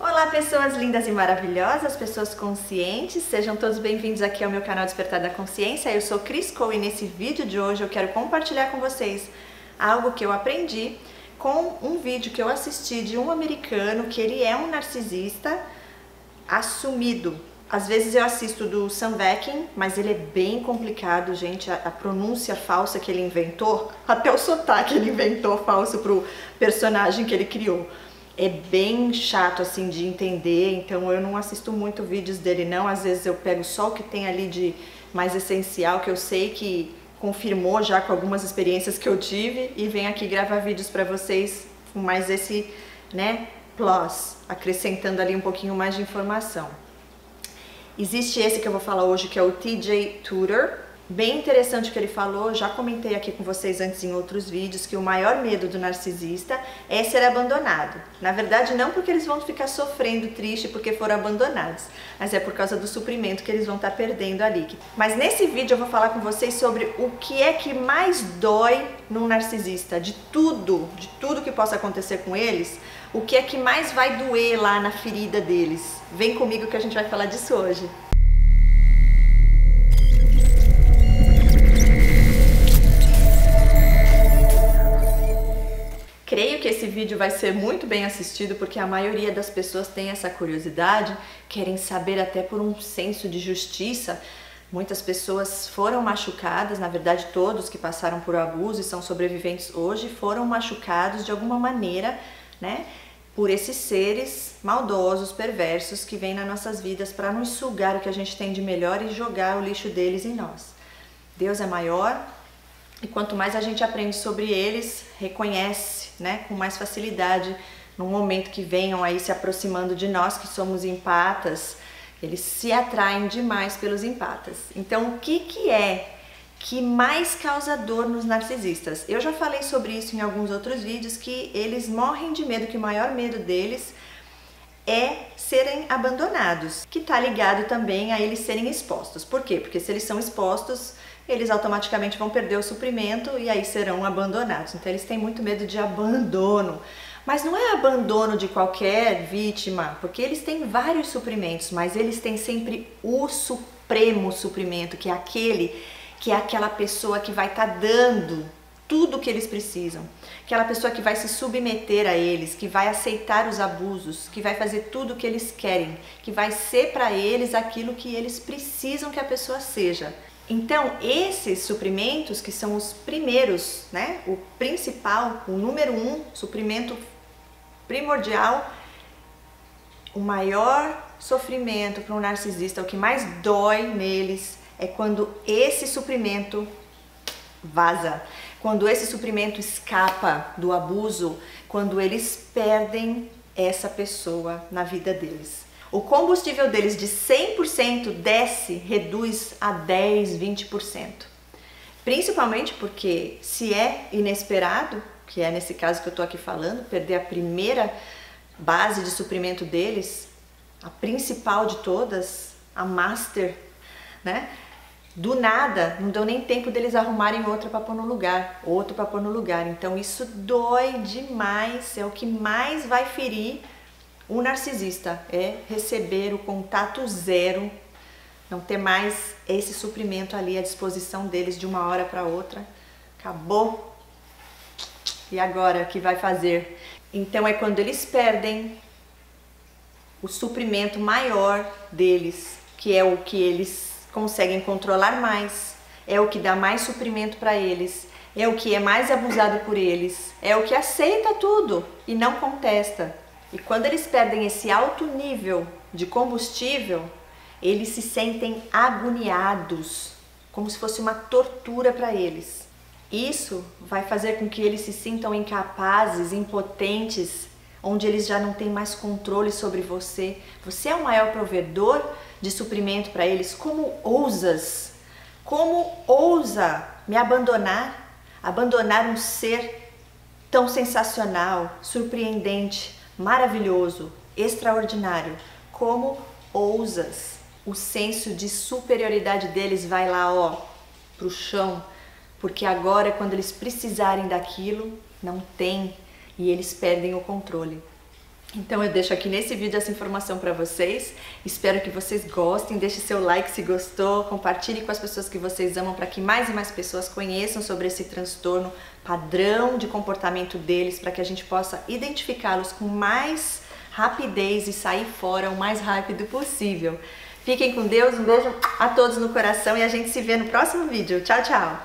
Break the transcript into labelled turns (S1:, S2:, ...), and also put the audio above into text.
S1: Olá, pessoas lindas e maravilhosas, pessoas conscientes, sejam todos bem-vindos aqui ao meu canal Despertar da Consciência. Eu sou Cris Cole e nesse vídeo de hoje eu quero compartilhar com vocês algo que eu aprendi com um vídeo que eu assisti de um americano que ele é um narcisista assumido. Às vezes eu assisto do Sam Beckett, mas ele é bem complicado, gente. A pronúncia falsa que ele inventou, até o sotaque ele inventou falso pro personagem que ele criou. É bem chato assim de entender, então eu não assisto muito vídeos dele não. Às vezes eu pego só o que tem ali de mais essencial, que eu sei que confirmou já com algumas experiências que eu tive, e venho aqui gravar vídeos para vocês com mais esse, plus, acrescentando ali um pouquinho mais de informação. Existe esse que eu vou falar hoje, que é o TJ Tudor. Bem interessante o que ele falou, já comentei aqui com vocês antes em outros vídeos, que o maior medo do narcisista é ser abandonado. Na verdade, não porque eles vão ficar sofrendo triste porque foram abandonados, mas é por causa do suprimento que eles vão estar perdendo ali. Mas nesse vídeo eu vou falar com vocês sobre o que é que mais dói num narcisista, de tudo que possa acontecer com eles, o que é que mais vai doer lá na ferida deles. Vem comigo que a gente vai falar disso hoje. Creio que esse vídeo vai ser muito bem assistido porque a maioria das pessoas tem essa curiosidade, querem saber até por um senso de justiça. Muitas pessoas foram machucadas, na verdade todos que passaram por abuso e são sobreviventes hoje foram machucados de alguma maneira, por esses seres maldosos, perversos que vêm nas nossas vidas para nos sugar o que a gente tem de melhor e jogar o lixo deles em nós. Deus é maior. E quanto mais a gente aprende sobre eles, reconhece, com mais facilidade, no momento que venham aí se aproximando de nós, que somos empatas, eles se atraem demais pelos empatas. Então, o que é que mais causa dor nos narcisistas? Eu já falei sobre isso em alguns outros vídeos, que eles morrem de medo, que o maior medo deles é serem abandonados, que está ligado também a eles serem expostos. Por quê? Porque se eles são expostos, eles automaticamente vão perder o suprimento e aí serão abandonados. Então eles têm muito medo de abandono. Mas não é abandono de qualquer vítima, porque eles têm vários suprimentos, mas eles têm sempre o supremo suprimento, que é aquela pessoa que vai estar dando tudo o que eles precisam. Aquela pessoa que vai se submeter a eles, que vai aceitar os abusos, que vai fazer tudo o que eles querem, que vai ser para eles aquilo que eles precisam que a pessoa seja. Então, esses suprimentos, que são os primeiros, o principal, o número 1, suprimento primordial, o maior sofrimento para um narcisista, o que mais dói neles, é quando esse suprimento vaza, quando esse suprimento escapa do abuso, quando eles perdem essa pessoa na vida deles. O combustível deles de 100% desce, reduz a 10, 20%. Principalmente porque se é inesperado, que é nesse caso que eu estou aqui falando, perder a primeira base de suprimento deles, a principal de todas, a master, do nada, não deu nem tempo deles arrumarem outra para pôr no lugar, outro para pôr no lugar. Então isso dói demais, é o que mais vai ferir o narcisista, é receber o contato zero, não ter mais esse suprimento ali à disposição deles de uma hora para outra. Acabou. E agora, o que vai fazer? Então é quando eles perdem o suprimento maior deles, que é o que eles conseguem controlar mais, é o que dá mais suprimento para eles, é o que é mais abusado por eles, é o que aceita tudo e não contesta. E quando eles perdem esse alto nível de combustível, eles se sentem agoniados, como se fosse uma tortura para eles. Isso vai fazer com que eles se sintam incapazes, impotentes, onde eles já não têm mais controle sobre você. Você é o maior provedor de suprimento para eles. Como ousas? Como ousa me abandonar? Abandonar um ser tão sensacional, surpreendente, maravilhoso, extraordinário. Como ousas? O senso de superioridade deles vai lá, pro chão, porque agora, quando eles precisarem daquilo, não tem, e eles perdem o controle. Então eu deixo aqui nesse vídeo essa informação para vocês. Espero que vocês gostem, deixe seu like se gostou, compartilhe com as pessoas que vocês amam para que mais e mais pessoas conheçam sobre esse transtorno, padrão de comportamento deles, para que a gente possa identificá-los com mais rapidez e sair fora o mais rápido possível. Fiquem com Deus, um beijo a todos no coração e a gente se vê no próximo vídeo. Tchau, tchau!